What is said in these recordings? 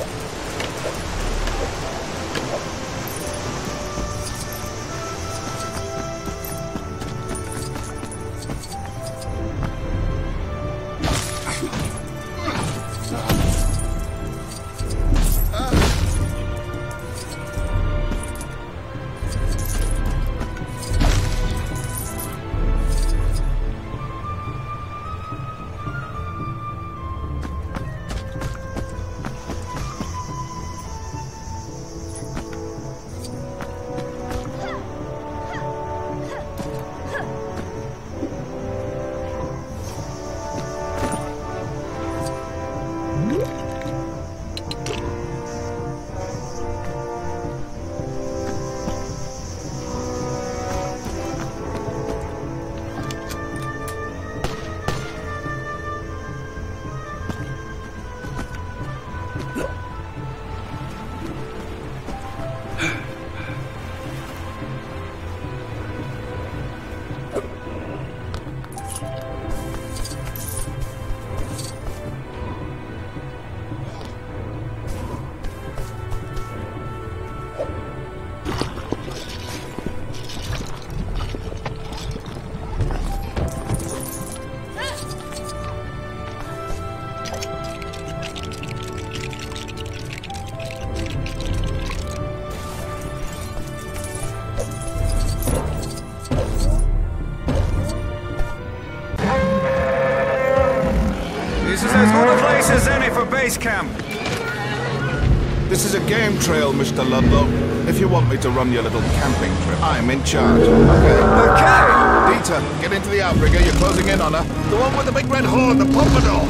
Base camp. This is a game trail, Mr. Ludlow. If you want me to run your little camping trip, I'm in charge. Okay? Dieter, get into the outrigger. You're closing in on her. The one with the big red horn, the pompadour.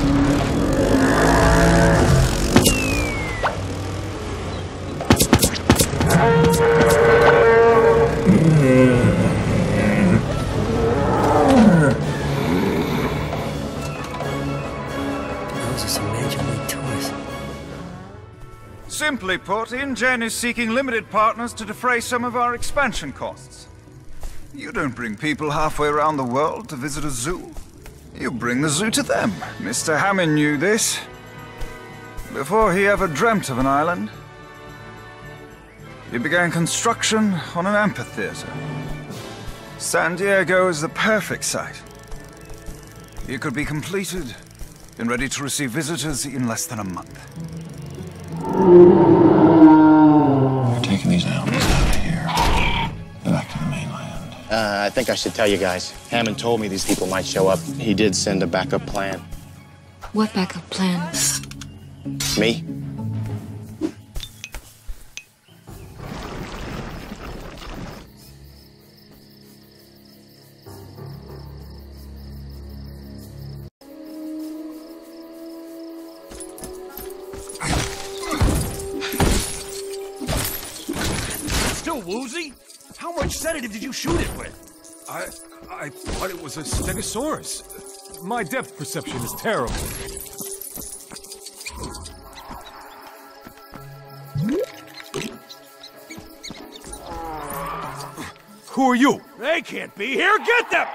Simply put, InGen is seeking limited partners to defray some of our expansion costs. You don't bring people halfway around the world to visit a zoo. You bring the zoo to them. Mr. Hammond knew this before he ever dreamt of an island. He began construction on an amphitheater. San Diego is the perfect site. It could be completed and ready to receive visitors in less than a month. We're taking these animals out of here. Back to the mainland. I think I should tell you guys. Hammond told me these people might show up. He did send a backup plan. What backup plan? Me? Woozy? How much sedative did you shoot it with? I thought it was a Stegosaurus. My depth perception is terrible. Who are you? They can't be here. Get them!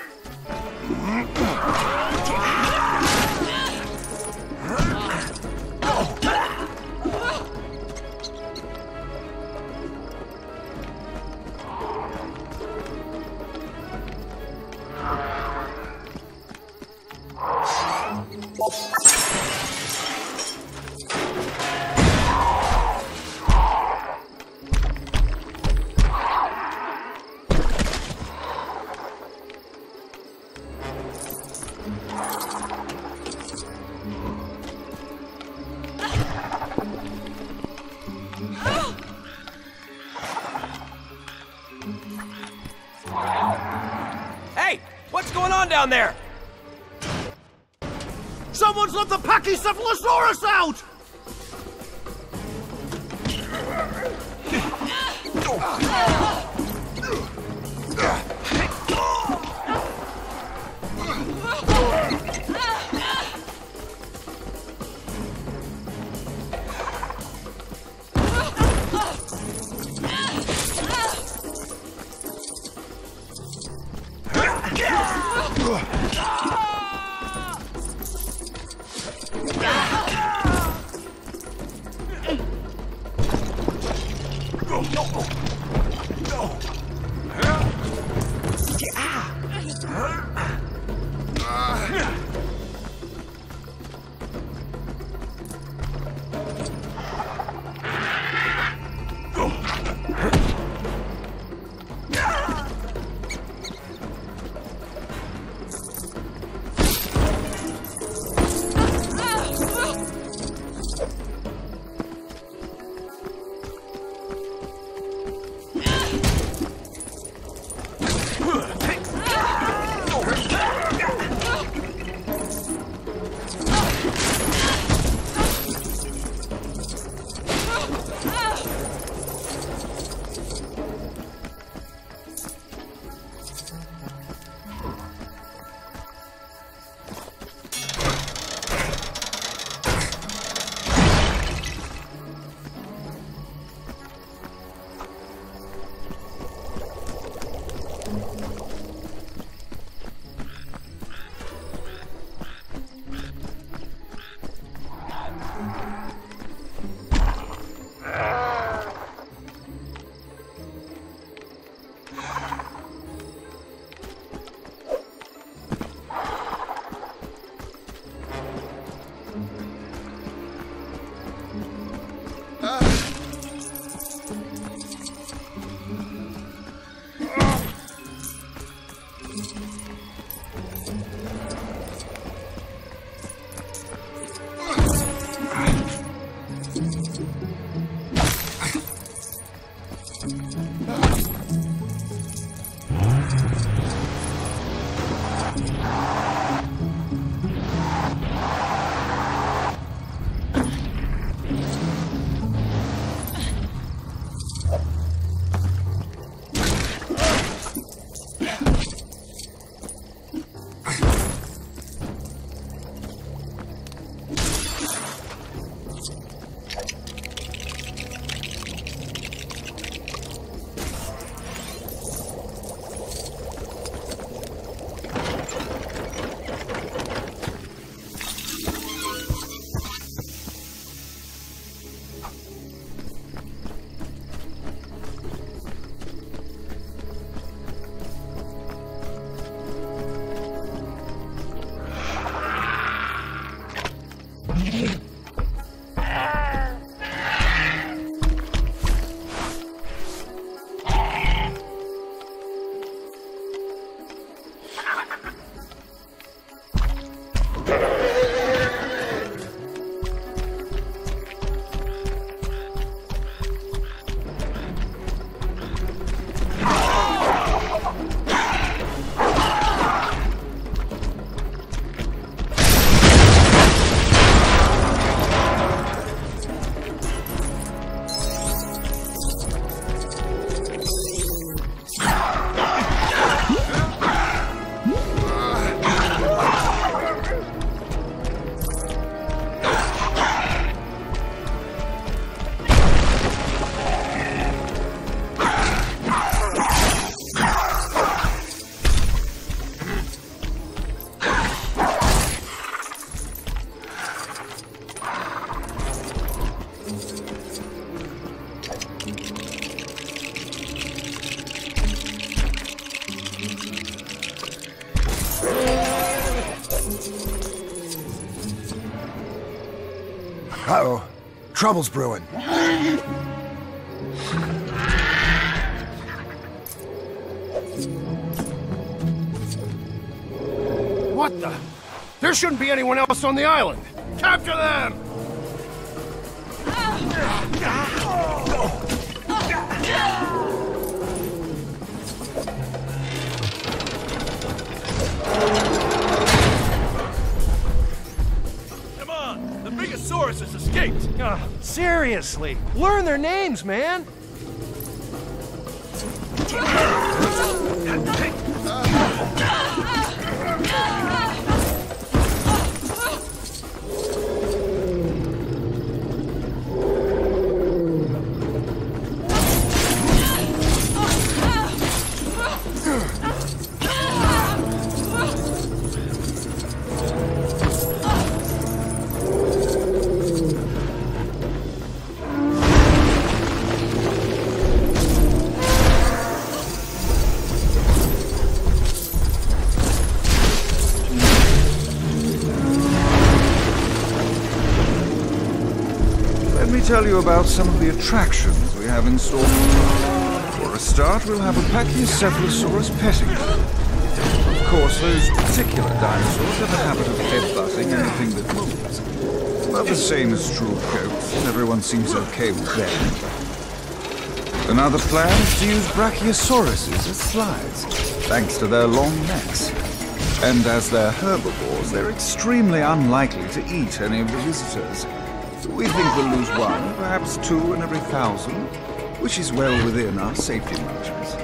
Hey! What's going on down there? Someone's let the Pachycephalosaurus out! Uh-oh. Trouble's brewing. What the? There shouldn't be anyone else on the island. Capture them! Come on! The Bigosaurus has escaped! Seriously, learn their names, man! Let me tell you about some of the attractions we have in store. For a start, we'll have a Pachycephalosaurus petting zoo. Of course, those particular dinosaurs have a habit of headbutting anything that moves. But the same is true of goats, and everyone seems okay with them. Another plan is to use Brachiosauruses as slides, thanks to their long necks. And as they're herbivores, they're extremely unlikely to eat any of the visitors. We think we'll lose one, perhaps two in every 1,000, which is well within our safety margins.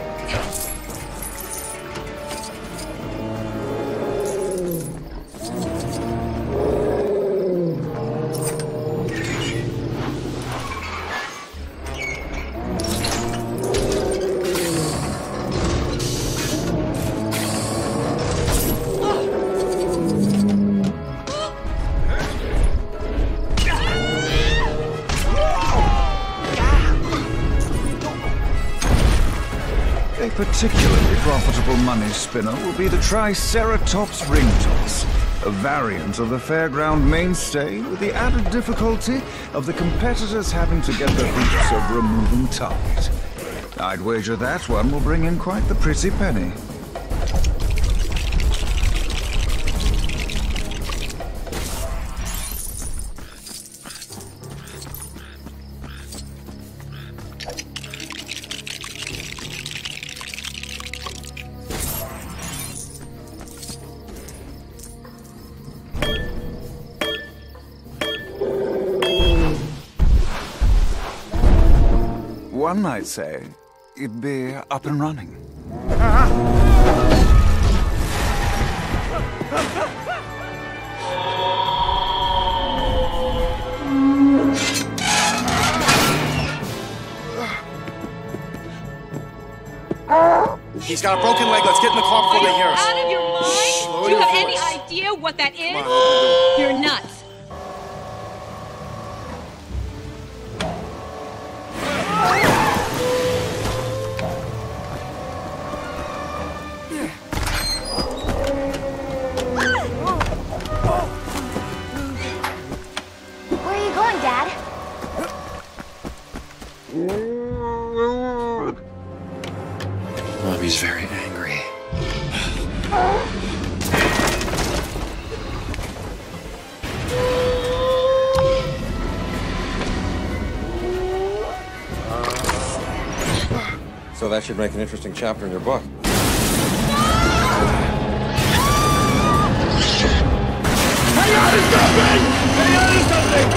A particularly profitable money spinner will be the Triceratops ringtoss, a variant of the fairground mainstay with the added difficulty of the competitors having to get their hoops over a moving target. I'd wager that one will bring in quite the pretty penny. One might say it'd be up and running. He's got a broken leg. Let's get in the car before they hear us. Out of your mind? Do you have any idea what that is? You're nuts. Where are you going, Dad? Mommy's very angry. So that should make an interesting chapter in your book. Hang on to something! Hang on to something!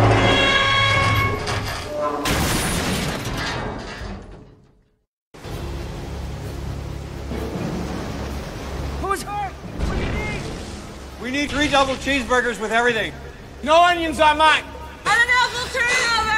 Who's hurt? What do you need? We need 3 double cheeseburgers with everything. No onions on mine! I don't know if we'll turn it over.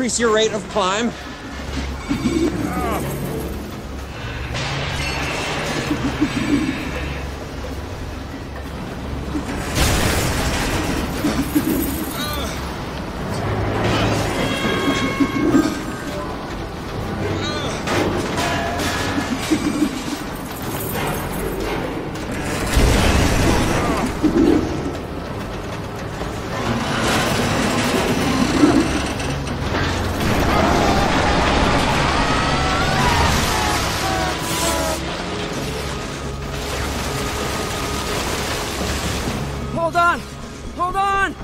increase your rate of climb? Hold on! Hold on!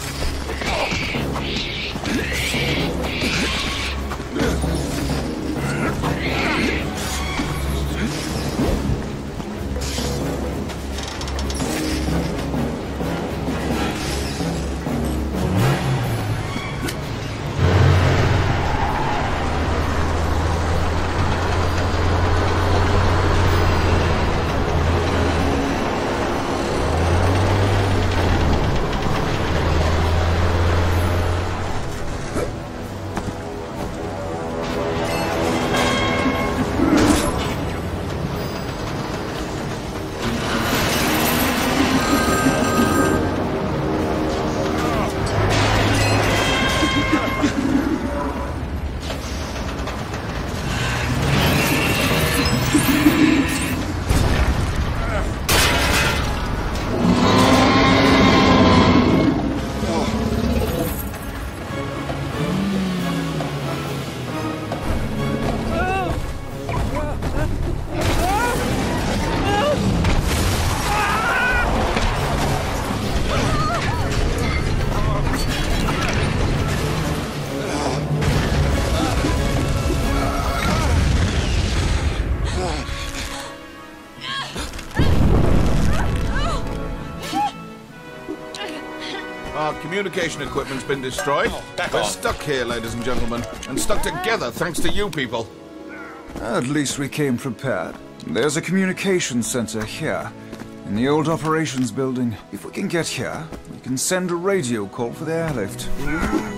Our communication equipment's been destroyed. We're stuck here, ladies and gentlemen, and stuck together thanks to you people. At least we came prepared. There's a communication center here, in the old operations building. If we can get here, we can send a radio call for the airlift.